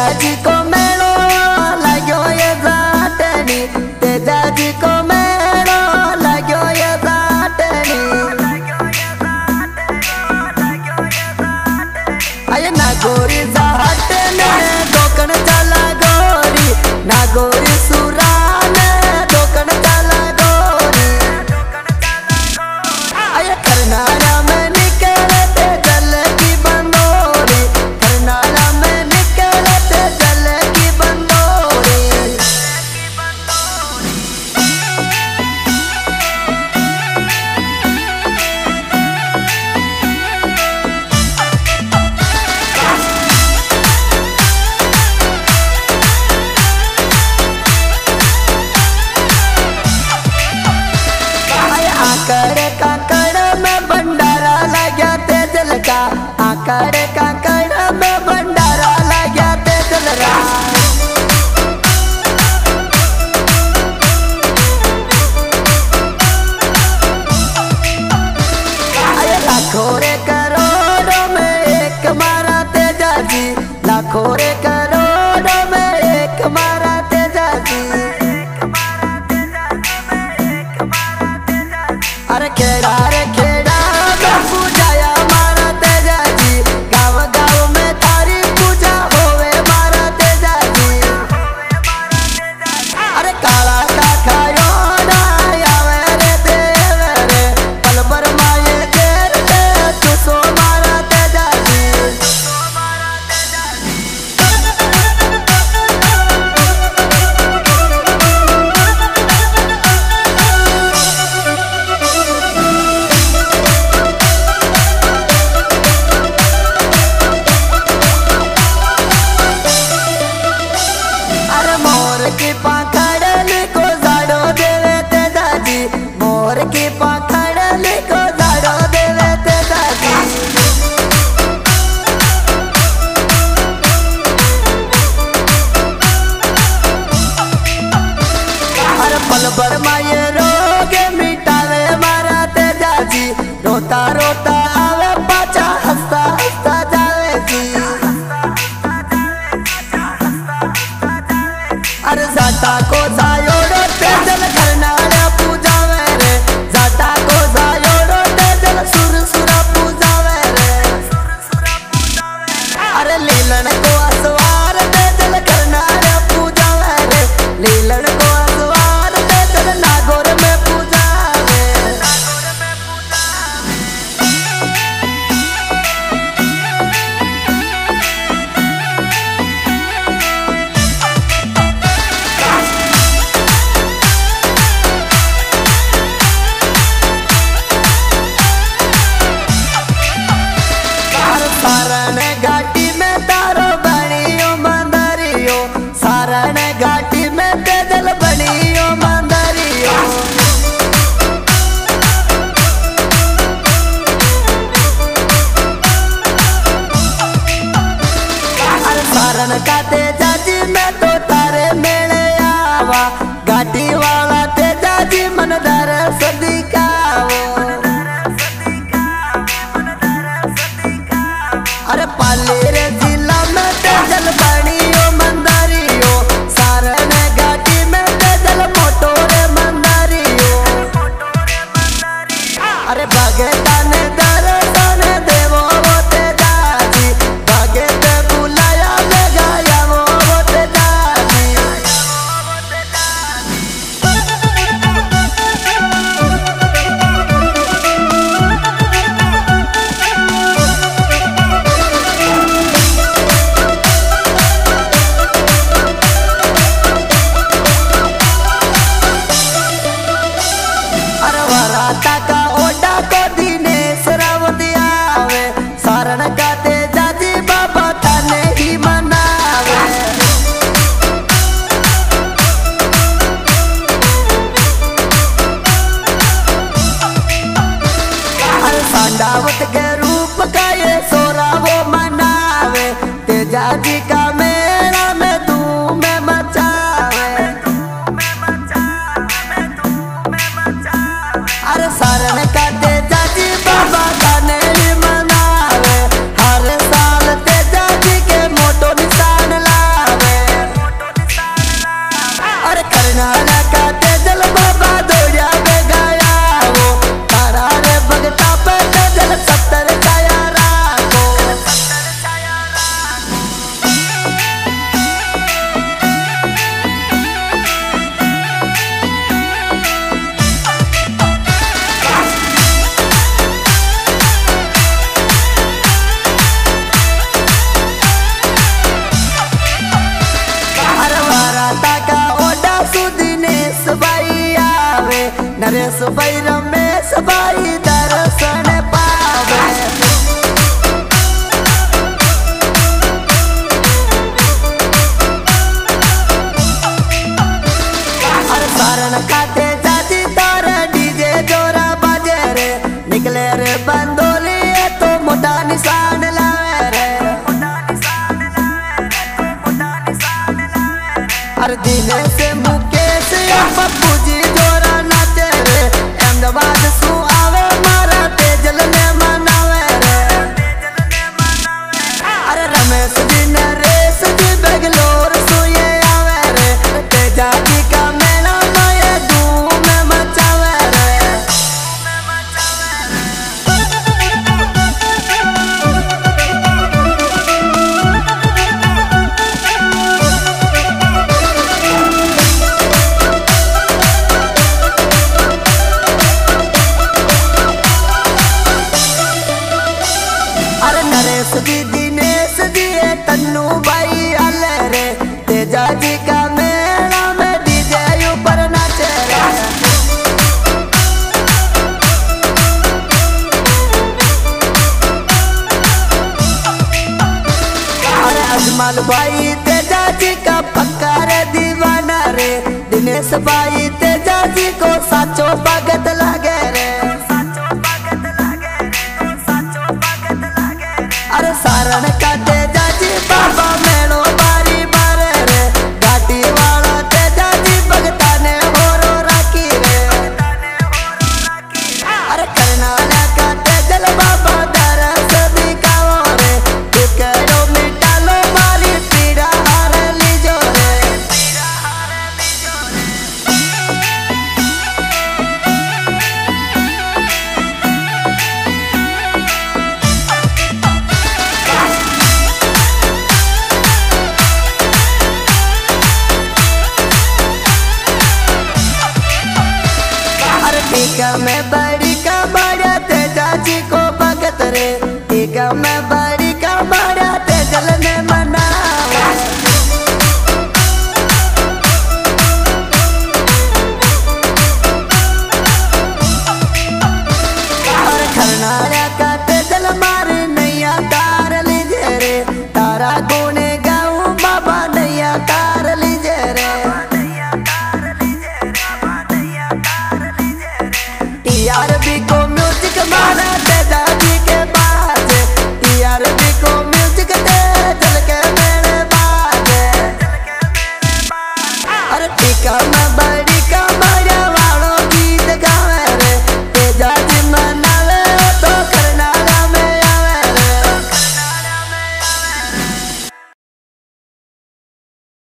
जी को मेलो लाग्यो ये जाटनी, तेजा जी को मेलो लाग्यो ये जाटनी। अये नागोरी जाटने दोकन चला गोरी, नागोरी सुराने दोकन चला गोरी। अये करनाला में निकले ते जल की बंदोरी, करनाला में निकले ते जल की बंदोरी। आकड़ काकड़ में भंडारा लग्या ते जल का, आकड़ काकड़ में भंडारा लग्या ते जल रा। लाखों रे करोड़ों में एक मारा तेजा जी, लाखों रे करोड़ों में एक मारा तेजा जी। अरे खेड़ा रे खेड़ा में पूजाया मारा तेजा जी, गाँव गाँव में थारी पूजा होवे मारा तेजा जी। अरे काला का खायो ना आवे रे देव रे, पल भर माये घेर दे तू सो मारा तेजा जी। मोर की पाखड़न को झाड़ो देवे तेजा जी, मोर की पाखड़न को झाड़ो देवे तेजा जी। अरे पल भर माये रोग मिटावे मारा तेजा जी, रोता रोता आवे पाचा हंसता हंसता जावे जी। अरे जाटा को जायोड़ो तेजल करनाला पूजावे रे, जाटा को जायोड़ो तेजल सुर सुरा पूजावे रे। अरे लीलन को असवार तेजल करनाला पूजावे रे, लीलन को असवार तेजल नागौर में पूजावे। सारण घाटी में तारो बनियो मंदरियो, सारण घाटी में तेजल बनियो मंदरियो। अरे सारण का तेजा जी मैं तो तारे मेले आवा, घाटी वाला तेजा जी मन दर सदिकाओ। अरे पाली रे जिला में तेजल बनियो मंदरियो, सारण घाटी में तेजल मोटो रे मंदरियो। अरे भगता ने दर्शन देवो वो तेजा जी, भगत बुलाया ले गाया वो तेजा जी। वराता का ओडा को दिनेश रावत आवे, सारण का तेजा जी बाबा थाने ही मनावे। अरे सांडावत के रूप का ये सोरा वो मनावे, तेजा जी का मेला में धूम मचावे। अरे सारण का तेजा जी बाबा का नेली मनावे, हर साल तेजा जी के मोटो निशान ला। नरेश भाई रमेश भाई दर्शन पावे। अरे सारण खाते जाती तारा डीजे जोरा बाजे रे, निकले रे बंदोली तो मोटा निशान लावे रे। अरे दिने से मुकेश पप्पू जी जोरा नाचे रे, अहमदाबाद सु आवे मारा तेजल ने मनावे रे। अरे रमेश जी नरेश जी बेंगलोर सु ये आवे रे, तेजा जी का मेला ये धूम मचावे रे। अरे नरेश जी दिनेश जी तन्नू भाई आले रे, तेजा जी का मेला में डीजे ऊपर नाचे रे। अरे अजमल भाई तेजा जी का पक्का रे दीवाना रे, दिनेश भाई तेजा जी को साचो भगत लागे रे। अरे सारण का तेजा जी बाबा मेलो बारी बारे रे, घाटी वाला तेजा जी भगता ने होरो राखी रे। अरे करनाला का तेजल बाबा दरस दिखाओ रे, दुखड़ो मिटा लो मारी पीड़ा हार लीजो रे। टीका में बड़ी का बड़ा तेजा जी को भगत रे, टीका में